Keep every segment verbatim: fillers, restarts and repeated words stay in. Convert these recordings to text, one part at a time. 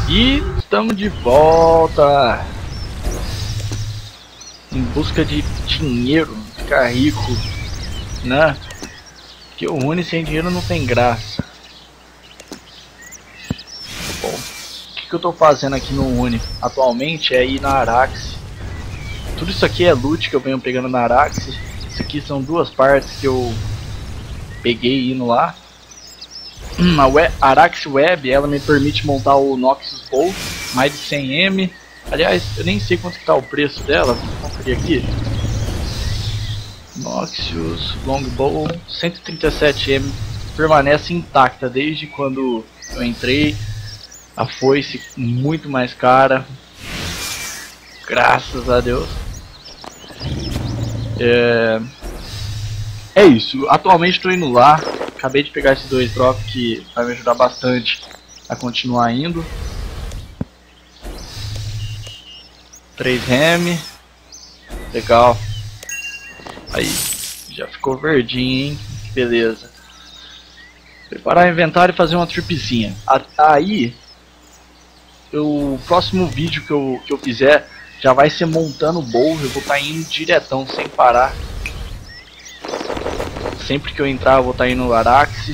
E estamos de volta em busca de dinheiro, ficar rico, né? Porque o Rune sem dinheiro não tem graça. Bom, o que, que eu tô fazendo aqui no Rune atualmente é ir na Araxes. Tudo isso aqui é loot que eu venho pegando na Araxes. Isso aqui são duas partes que eu peguei indo lá. A Web, Araxes Web, ela me permite montar o Noxus Bow, mais de cem milhões. Aliás, eu nem sei quanto que tá o preço dela, vou conferir aqui. Noxus Longbow, cento e trinta e sete milhões, permanece intacta desde quando eu entrei. A foice muito mais cara, graças a Deus. É, é isso, atualmente estou indo lá. Acabei de pegar esses dois drops que vai me ajudar bastante a continuar indo. três rem. Legal. Aí, já ficou verdinho, hein? Beleza. Preparar o inventário e fazer uma tripzinha. Aí, eu, o próximo vídeo que eu, que eu fizer já vai ser montando o bowl. Eu vou estar indo diretão, sem parar. Sempre que eu entrar eu vou estar indo no Araxes.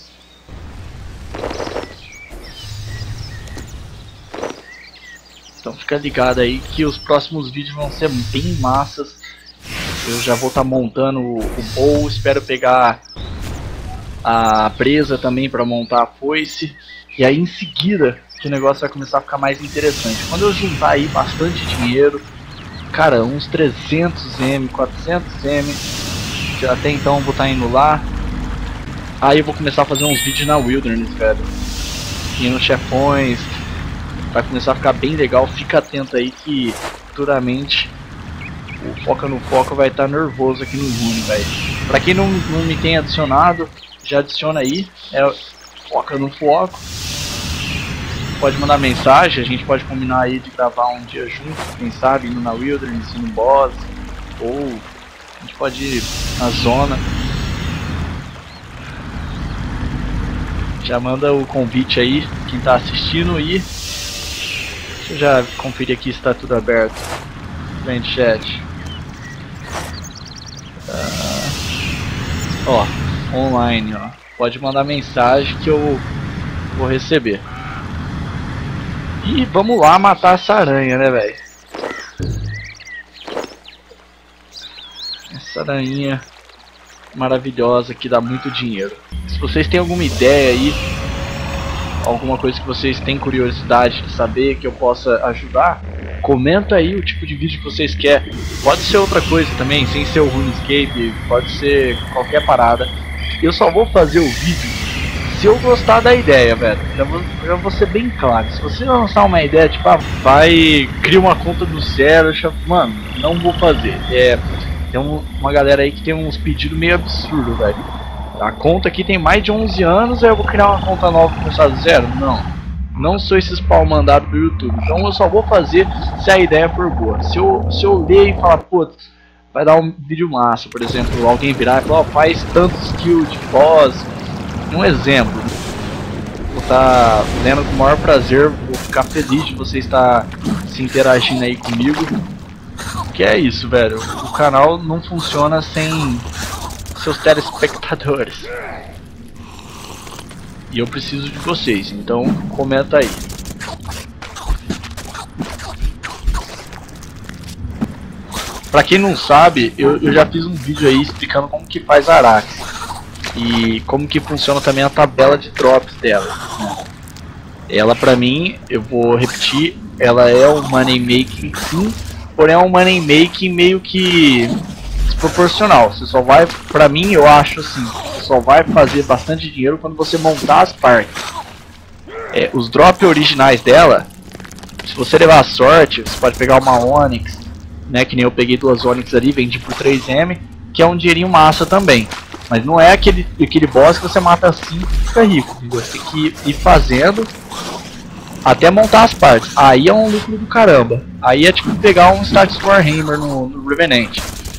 Então fica ligado aí que os próximos vídeos vão ser bem massas. Eu já vou estar montando o, o bowl, espero pegar a presa também para montar a foice. E aí em seguida que o negócio vai começar a ficar mais interessante. Quando eu juntar aí bastante dinheiro, cara, uns trezentos milhões, quatrocentos milhões. Até então eu vou estar indo lá. Aí eu vou começar a fazer uns vídeos na Wilderness, velho. E nos chefões. Vai começar a ficar bem legal. Fica atento aí que futuramente o Foca no Foco vai estar nervoso aqui no Rune, velho. Pra quem não, não me tem adicionado, já adiciona aí. É Foca no Foco. Pode mandar mensagem, a gente pode combinar aí de gravar um dia junto. Quem sabe indo na Wilderness, indo no boss. Ou a gente pode ir na zona. Já manda o convite aí, quem tá assistindo. E deixa eu já conferir aqui se está tudo aberto. Vem chat. Ah, ó, online, ó. Pode mandar mensagem que eu vou receber. E vamos lá matar essa aranha, né, velho? Essa aranha maravilhosa que dá muito dinheiro. Se vocês têm alguma ideia aí, alguma coisa que vocês têm curiosidade de saber que eu possa ajudar, comenta aí o tipo de vídeo que vocês querem. Pode ser outra coisa também, sem ser o RuneScape, pode ser qualquer parada. Eu só vou fazer o vídeo se eu gostar da ideia, velho. Já vou, já vou ser bem claro. Se você lançar uma ideia tipo, ah, vai, cria uma conta do zero, mano, não vou fazer. É... Tem um, uma galera aí que tem uns pedidos meio absurdos, velho. A conta aqui tem mais de onze anos, aí eu vou criar uma conta nova e começar do zero? Não. Não sou esses pau mandados do YouTube. Então eu só vou fazer se a ideia for boa. Se eu, se eu ler e falar, putz, vai dar um vídeo massa, por exemplo, alguém virar e falar, ó, faz tantos kills de boss. Um exemplo. Vou estar lendo com o maior prazer, vou ficar feliz de você estar se interagindo aí comigo. Que é isso, velho. O canal não funciona sem seus telespectadores. E eu preciso de vocês, então comenta aí. Pra quem não sabe, eu, eu já fiz um vídeo aí explicando como que faz a Araxes. E como que funciona também a tabela de drops dela, né? Ela, pra mim, eu vou repetir, ela é um money making sim. Porém é um money making meio que desproporcional. Você só vai, pra mim eu acho assim, você só vai fazer bastante dinheiro quando você montar as partes. É, os drops originais dela, se você levar a sorte, você pode pegar uma Onyx, né, que nem eu peguei duas Onyx ali, vendi por três milhões, que é um dinheirinho massa também. Mas não é aquele, aquele boss que você mata assim e fica rico. Você tem que ir fazendo até montar as partes. Aí é um lucro do caramba. Aí é tipo pegar um Status Warhammer no, no Revenant.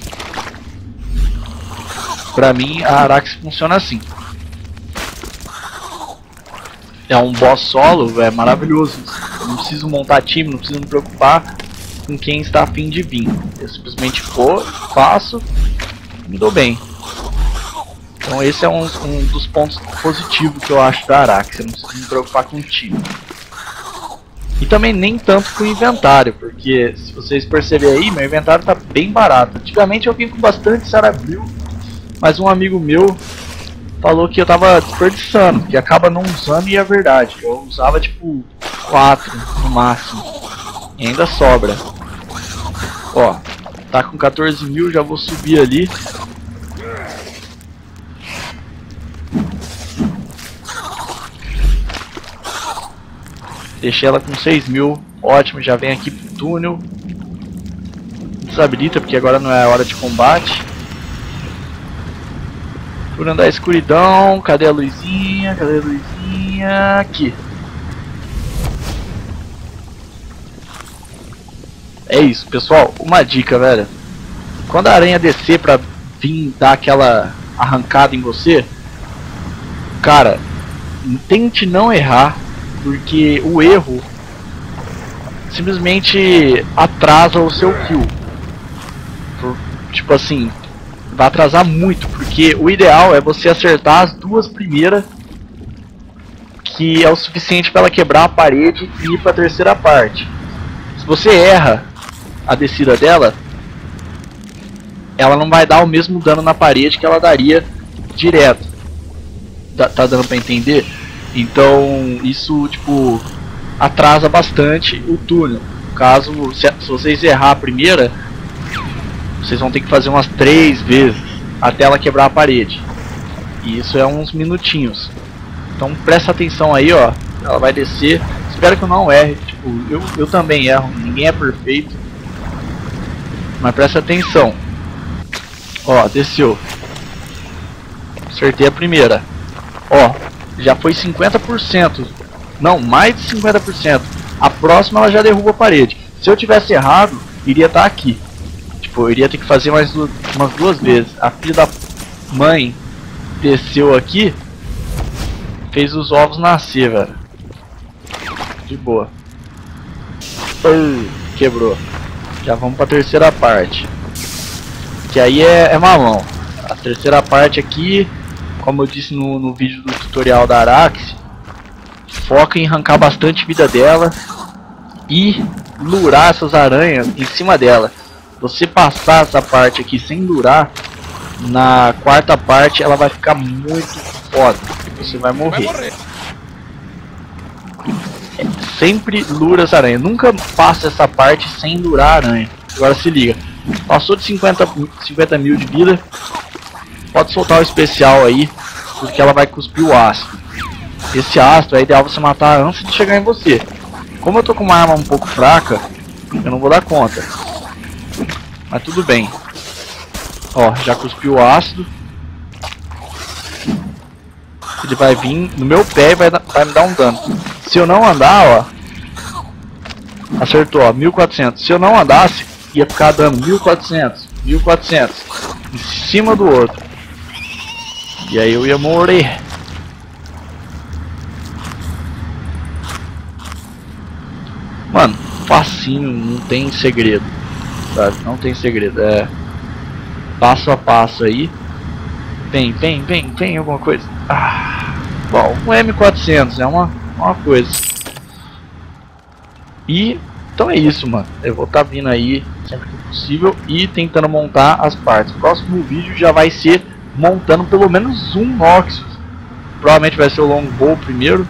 Pra mim a Araxes funciona assim. É um boss solo, é maravilhoso. Eu não preciso montar time, não preciso me preocupar com quem está a fim de vir. Eu simplesmente vou, faço, me dou bem. Então esse é um, um dos pontos positivos que eu acho da Arax. Eu não preciso me preocupar com o time. E também nem tanto com o inventário, porque se vocês perceberem aí, meu inventário tá bem barato. Antigamente eu vim com bastante Sarabil, mas um amigo meu falou que eu tava desperdiçando, que acaba não usando, e é verdade. Eu usava tipo quatro no máximo, e ainda sobra. Ó, tá com quatorze mil, já vou subir ali. Deixei ela com seis mil, ótimo, já vem aqui pro túnel. Desabilita, porque agora não é a hora de combate. Túnel da escuridão, cadê a luzinha? Cadê a luzinha? Aqui. É isso, pessoal, uma dica, velho. Quando a aranha descer pra vir dar aquela arrancada em você, cara, tente não errar. Porque o erro simplesmente atrasa o seu kill. Tipo assim, vai atrasar muito. Porque o ideal é você acertar as duas primeiras, que é o suficiente para ela quebrar a parede e ir para a terceira parte. Se você erra a descida dela, ela não vai dar o mesmo dano na parede que ela daria direto. Tá, tá dando para entender? Então isso tipo atrasa bastante o túnel. Caso se, se vocês errar a primeira, vocês vão ter que fazer umas três vezes até ela quebrar a parede. E isso é uns minutinhos. Então presta atenção aí, ó. Ela vai descer. Espero que eu não erre. Tipo, eu, eu também erro. Ninguém é perfeito. Mas presta atenção. Ó, desceu. Acertei a primeira. Ó, já foi cinquenta por cento. Não, mais de cinquenta por cento. A próxima ela já derruba a parede. Se eu tivesse errado, iria estar aqui. Tipo, eu iria ter que fazer mais duas, umas duas vezes. A filha da mãe desceu aqui, fez os ovos nascer, velho. De boa. Uh, quebrou. Já vamos pra terceira parte. Que aí é, é mamão. A terceira parte aqui, como eu disse no, no vídeo do tutorial da Arax, foca em arrancar bastante vida dela e lurar essas aranhas em cima dela. Você passar essa parte aqui sem lurar, na quarta parte ela vai ficar muito foda. Você vai morrer. Vai morrer. É, sempre lura essa aranha. Nunca passa essa parte sem lurar a aranha. Agora se liga. Passou de cinquenta, cinquenta mil de vida, pode soltar o especial aí, porque ela vai cuspir o ácido. Esse ácido é ideal você matar antes de chegar em você. Como eu tô com uma arma um pouco fraca, eu não vou dar conta. Mas tudo bem. Ó, já cuspiu o ácido. Ele vai vir no meu pé e vai, vai me dar um dano. Se eu não andar, ó, acertou, ó, mil e quatrocentos. Se eu não andasse, ia ficar dando mil e quatrocentos, mil e quatrocentos em cima do outro. E aí eu ia morrer. Mano, facinho, não tem segredo, sabe? Não tem segredo, é passo a passo aí. Vem, vem, vem, vem alguma coisa. Ah, bom, um M quatrocentos é uma, uma coisa. E então é isso, mano. Eu vou estar tá vindo aí sempre que possível e tentando montar as partes. O próximo vídeo já vai ser montando pelo menos um Noxus. Provavelmente vai ser o Longbow primeiro,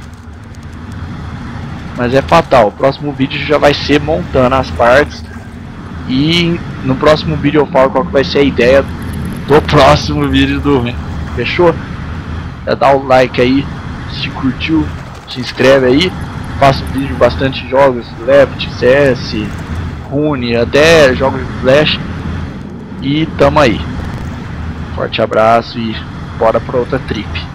mas é fatal. O próximo vídeo já vai ser montando as partes. E no próximo vídeo eu falo qual que vai ser a ideia do próximo vídeo do... Fechou? Já dá o like aí, se curtiu, se inscreve aí. Faço vídeo bastante jogos, Left, C S, Rune, até jogos de Flash. E tamo aí. Forte abraço e bora pra outra trip.